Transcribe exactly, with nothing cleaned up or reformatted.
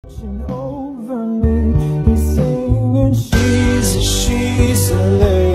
Over me, he's singing, she's, she's a lady.